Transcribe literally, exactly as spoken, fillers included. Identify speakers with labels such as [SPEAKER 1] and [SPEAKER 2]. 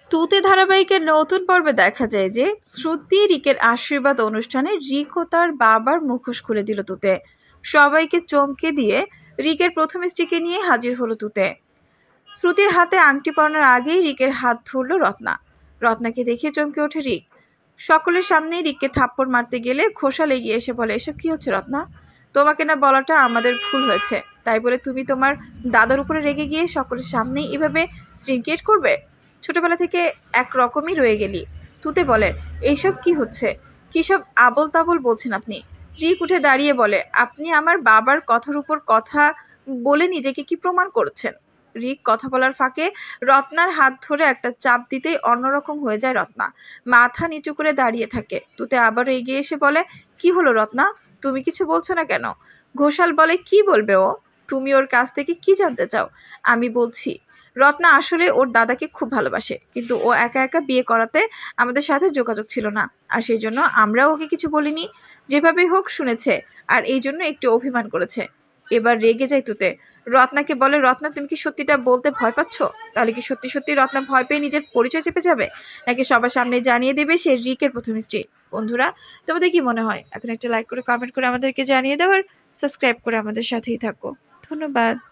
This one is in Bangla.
[SPEAKER 1] তুতে ধারাবাহিকের নতুন পর্বে দেখা যায় যে শ্রুতি রিকের আশীর্বাদ অনুষ্ঠানে রিক ও তার বাবার মুখোশ খুলে দিল তুতে। সবাইকে চমকে দিয়ে রিকের প্রথম স্ত্রীকে নিয়ে হাজির হলো তুতে। শ্রুতির হাতে আংটি পরানোর আগেই রিকের হাত ধরল রত্না। রত্নাকে দেখে চমকে ওঠে রিক। সকলের সামনেই রিককে থাপ্পড় মারতে গেলে ঘোষাল এগিয়ে এসে বলে, এসব কি হচ্ছে রত্না? তোমাকে না বলাটা আমাদের ভুল হয়েছে, তাই বলে তুমি তোমার দাদার উপরে রেগে গিয়ে সকলের সামনেই এভাবে সিনক্রিয়েট করবে? ছোটবেলা থেকে একরকমই রয়ে গেলি। তুতে বলে, এইসব কি হচ্ছে? কি সব আবল তাবল বলছেন আপনি? রিক উঠে দাঁড়িয়ে বলে, আপনি আমার বাবার কথার উপর কথা বলে নিজেকে কি প্রমাণ করছেন? রিক কথা বলার ফাঁকে রত্নার হাত ধরে একটা চাপ দিতেই অন্যরকম হয়ে যায় রত্না। মাথা নিচু করে দাঁড়িয়ে থাকে। তুতে আবারও এগিয়ে এসে বলে, কি হলো রত্না? তুমি কিছু বলছো না কেন? ঘোষাল বলে, কি বলবে ও? তুমি ওর কাছ থেকে কি জানতে চাও? আমি বলছি, রত্না আসলে ওর দাদাকে খুব ভালোবাসে, কিন্তু ও একা একা বিয়ে করাতে আমাদের সাথে যোগাযোগ ছিল না, আর সেই জন্য আমরাও ওকে কিছু বলিনি। যেভাবেই হোক শুনেছে, আর এই জন্য একটু অভিমান করেছে। এবার রেগে যায় তুতে। রত্নাকে বলে, রত্না তুমি কি সত্যিটা বলতে ভয় পাচ্ছ? তাহলে কি সত্যি সত্যি রত্না ভয় পেয়ে নিজের পরিচয় চেপে যাবে, নাকি সবার সামনে জানিয়ে দেবে সে রিকের প্রথম স্ত্রী? বন্ধুরা, তোমাদের কি মনে হয়? এখন একটা লাইক করে কমেন্ট করে আমাদেরকে জানিয়ে দাও, আর সাবস্ক্রাইব করে আমাদের সাথেই থাকো। ধন্যবাদ।